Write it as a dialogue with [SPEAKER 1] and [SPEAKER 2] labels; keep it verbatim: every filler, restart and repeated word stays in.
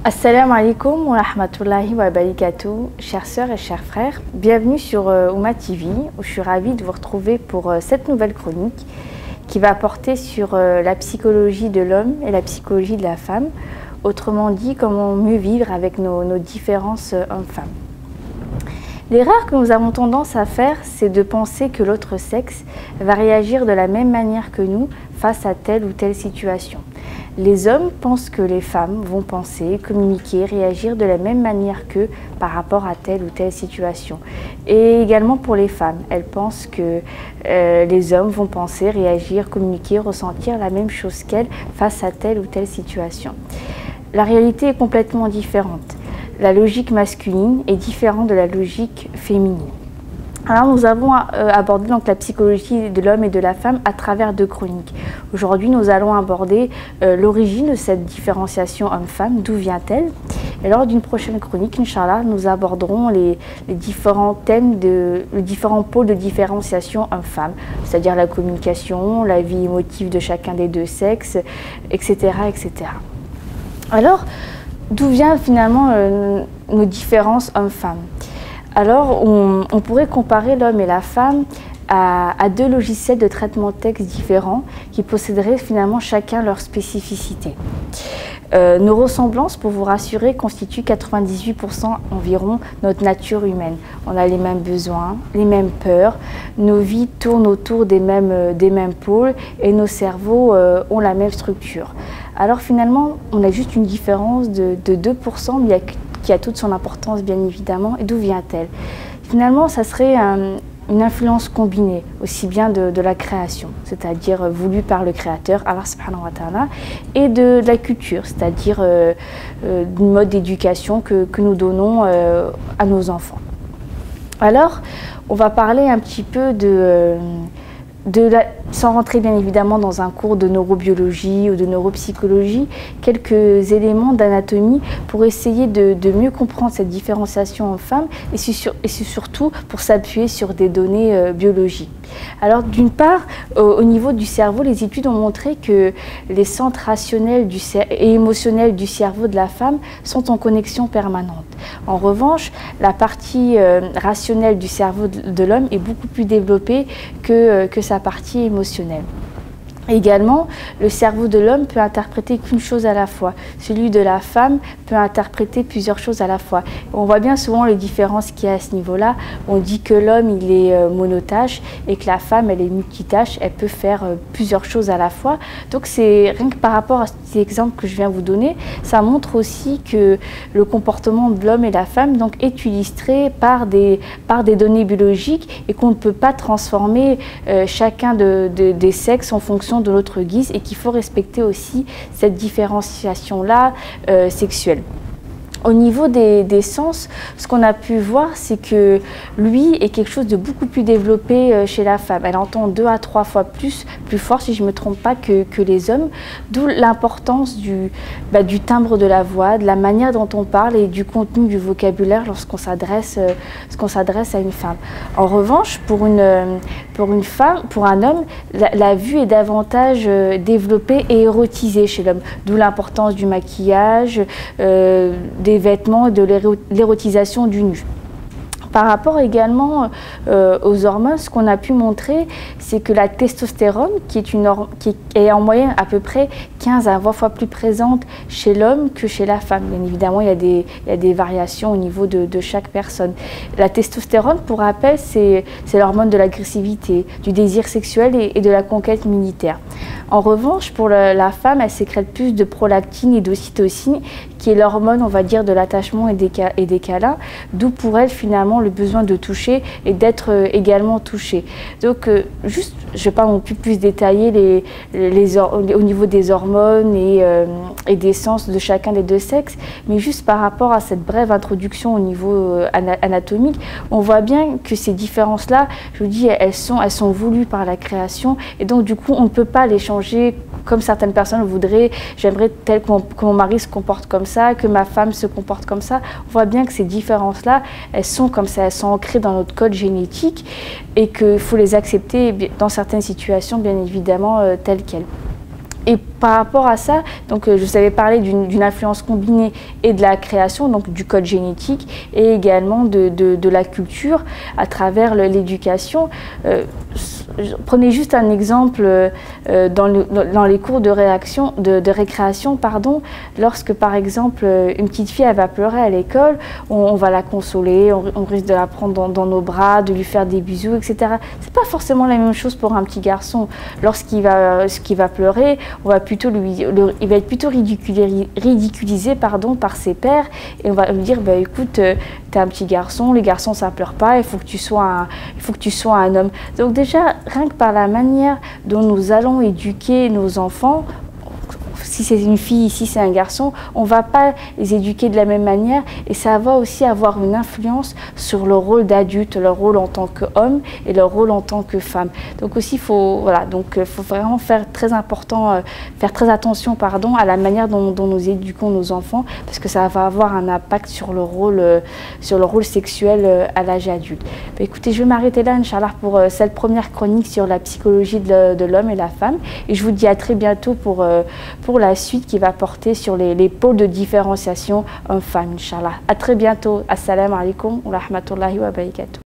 [SPEAKER 1] Assalamu alaikum wa rahmatullahi wa barakatuh, chères sœurs et chers frères. Bienvenue sur euh, Oumma T V, où je suis ravie de vous retrouver pour euh, cette nouvelle chronique qui va porter sur euh, la psychologie de l'homme et la psychologie de la femme. Autrement dit, comment mieux vivre avec nos, nos différences euh, hommes-femmes. L'erreur que nous avons tendance à faire, c'est de penser que l'autre sexe va réagir de la même manière que nous face à telle ou telle situation. Les hommes pensent que les femmes vont penser, communiquer, réagir de la même manière qu'eux par rapport à telle ou telle situation. Et également pour les femmes, elles pensent que euh, les hommes vont penser, réagir, communiquer, ressentir la même chose qu'elles face à telle ou telle situation. La réalité est complètement différente. La logique masculine est différente de la logique féminine. Alors nous avons euh, abordé donc la psychologie de l'homme et de la femme à travers deux chroniques. Aujourd'hui, nous allons aborder euh, l'origine de cette différenciation homme-femme, d'où vient-elle? Et lors d'une prochaine chronique, Inch'Allah, nous aborderons les, les différents thèmes, de, les différents pôles de différenciation homme-femme, c'est-à-dire la communication, la vie émotive de chacun des deux sexes, et cetera, et cetera. Alors, d'où viennent finalement euh, nos différences hommes-femmes? Alors, on, on pourrait comparer l'homme et la femme à, à deux logiciels de traitement de texte différents qui posséderaient finalement chacun leur spécificité. Euh, nos ressemblances, pour vous rassurer, constituent quatre-vingt-dix-huit pour cent environ notre nature humaine. On a les mêmes besoins, les mêmes peurs, nos vies tournent autour des mêmes, euh, des mêmes pôles et nos cerveaux euh, ont la même structure. Alors finalement, on a juste une différence de, de deux pour cent, mais il y a qui a toute son importance bien évidemment. Et d'où vient-elle? Finalement, ça serait un, une influence combinée, aussi bien de, de la création, c'est-à-dire euh, voulue par le créateur, Allah subhanahu wa ta'ala, et de, de la culture, c'est-à-dire euh, euh, du mode d'éducation que, que nous donnons euh, à nos enfants. Alors, on va parler un petit peu de... Euh, De la, sans rentrer bien évidemment dans un cours de neurobiologie ou de neuropsychologie, quelques éléments d'anatomie pour essayer de, de mieux comprendre cette différenciation homme-femme et, sur, et surtout pour s'appuyer sur des données euh, biologiques. Alors d'une part, au, au niveau du cerveau, les études ont montré que les centres rationnels du et émotionnels du cerveau de la femme sont en connexion permanente. En revanche, la partie euh, rationnelle du cerveau de, de l'homme est beaucoup plus développée que, euh, que sa partie émotionnelle. Également, le cerveau de l'homme peut interpréter qu'une chose à la fois. Celui de la femme peut interpréter plusieurs choses à la fois. On voit bien souvent les différences qu'il y a à ce niveau-là. On dit que l'homme, il est euh, monotâche et que la femme, elle est multitâche. Elle peut faire euh, plusieurs choses à la fois. Donc, c'est rien que par rapport à cet exemple que je viens vous donner, ça montre aussi que le comportement de l'homme et la femme donc, est illustré par des, par des données biologiques et qu'on ne peut pas transformer euh, chacun de, de, des sexes en fonction de l'autre guise et qu'il faut respecter aussi cette différenciation-là euh, sexuelle. Au niveau des, des sens, ce qu'on a pu voir, c'est que lui est quelque chose de beaucoup plus développé chez la femme. Elle entend deux à trois fois plus, plus fort, si je ne me trompe pas, que, que les hommes, d'où l'importance du, bah, du timbre de la voix, de la manière dont on parle et du contenu du vocabulaire lorsqu'on s'adresse euh, lorsqu'on s'adresse à une femme. En revanche, pour une, pour une femme, pour un homme, la, la vue est davantage euh, développée et érotisée chez l'homme, d'où l'importance du maquillage, euh, des vêtements et de l'érotisation du nu. Par rapport également euh, aux hormones, ce qu'on a pu montrer, c'est que la testostérone, qui est, une qui est en moyenne à peu près quinze à vingt fois plus présente chez l'homme que chez la femme. Bien évidemment, il y a des, il y a des variations au niveau de, de chaque personne. La testostérone, pour rappel, c'est l'hormone de l'agressivité, du désir sexuel et, et de la conquête militaire. En revanche, pour le, la femme, elle sécrète plus de prolactine et d'ocytocine, qui est l'hormone, on va dire, de l'attachement et des, et des câlins, d'où pour elle, finalement, le besoin de toucher et d'être euh, également touchée. Donc, euh, juste, je ne vais pas non plus plus détailler les, les, les, au niveau des hormones et, euh, et des sens de chacun des deux sexes, mais juste par rapport à cette brève introduction au niveau euh, anatomique, on voit bien que ces différences-là, je vous dis, elles sont, elles sont voulues par la création, et donc, du coup, on ne peut pas les changer comme certaines personnes voudraient. J'aimerais tel que mon, que mon mari se comporte comme ça, que ma femme se comporte comme ça. On voit bien que ces différences-là, elles sont comme ça, elles sont ancrées dans notre code génétique et qu'il faut les accepter dans certaines situations, bien évidemment, euh, telles quelles. et par rapport à ça, donc, euh, je vous avais parlé d'une influence combinée et de la création, donc du code génétique, et également de, de, de la culture à travers l'éducation. Euh, prenez juste un exemple euh, dans, le, dans les cours de, réaction, de, de récréation, pardon, lorsque par exemple une petite fille elle va pleurer à l'école, on, on va la consoler, on, on risque de la prendre dans, dans nos bras, de lui faire des bisous, et cetera. C'est pas forcément la même chose pour un petit garçon. Lorsqu'il va, qu'il va pleurer, on va plutôt lui, le, il va être plutôt ridiculisé, ridiculisé pardon, par ses pairs, et on va lui dire bah, écoute, euh, t'es un petit garçon, les garçons ça pleure pas, il faut que tu sois un, il faut que tu sois un homme. Donc déjà, rien que par la manière dont nous allons éduquer nos enfants, si c'est une fille, si c'est un garçon, on ne va pas les éduquer de la même manière, et ça va aussi avoir une influence sur leur rôle d'adulte, leur rôle en tant qu'homme et leur rôle en tant que femme. Donc aussi, il faut, voilà, donc, faut vraiment faire très important, euh, faire très attention pardon, à la manière dont, dont nous éduquons nos enfants, parce que ça va avoir un impact sur le rôle, euh, sur le rôle sexuel euh, à l'âge adulte. Bah, écoutez, je vais m'arrêter là, Inch'Allah, pour euh, cette première chronique sur la psychologie de l'homme et la femme, et je vous dis à très bientôt pour, euh, pour la suite qui va porter sur les, les pôles de différenciation homme-femme, Inch'Allah. À très bientôt. Assalamu alaikum wa rahmatullahi wa barakatuh.